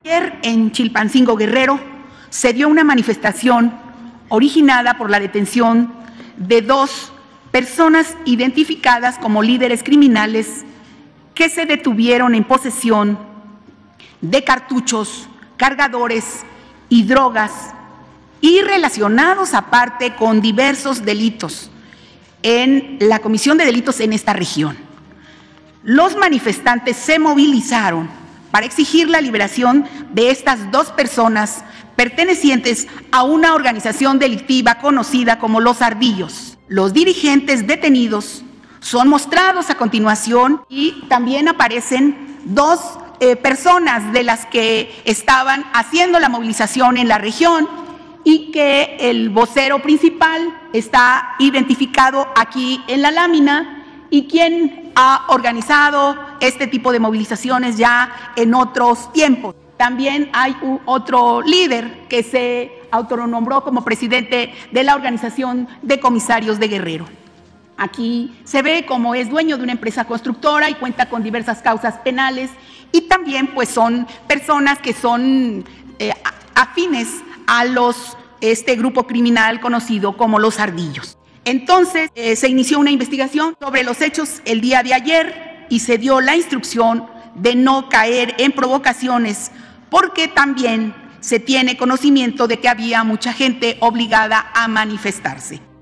Ayer en Chilpancingo, Guerrero, se dio una manifestación originada por la detención de 2 personas identificadas como líderes criminales que se detuvieron en posesión de cartuchos, cargadores y drogas y relacionados aparte con diversos delitos en la comisión de delitos en esta región. Los manifestantes se movilizaron para exigir la liberación de estas 2 personas pertenecientes a una organización delictiva conocida como Los Ardillos. Los dirigentes detenidos son mostrados a continuación y también aparecen 2 personas de las que estaban haciendo la movilización en la región y que el vocero principal está identificado aquí en la lámina y quien ha organizado este tipo de movilizaciones ya en otros tiempos. También hay otro líder que se autonombró como presidente de la Organización de Comisarios de Guerrero. Aquí se ve cómo es dueño de una empresa constructora y cuenta con diversas causas penales y también pues son personas que son afines a este grupo criminal conocido como Los Ardillos. Entonces se inició una investigación sobre los hechos el día de ayer y se dio la instrucción de no caer en provocaciones porque también se tiene conocimiento de que había mucha gente obligada a manifestarse.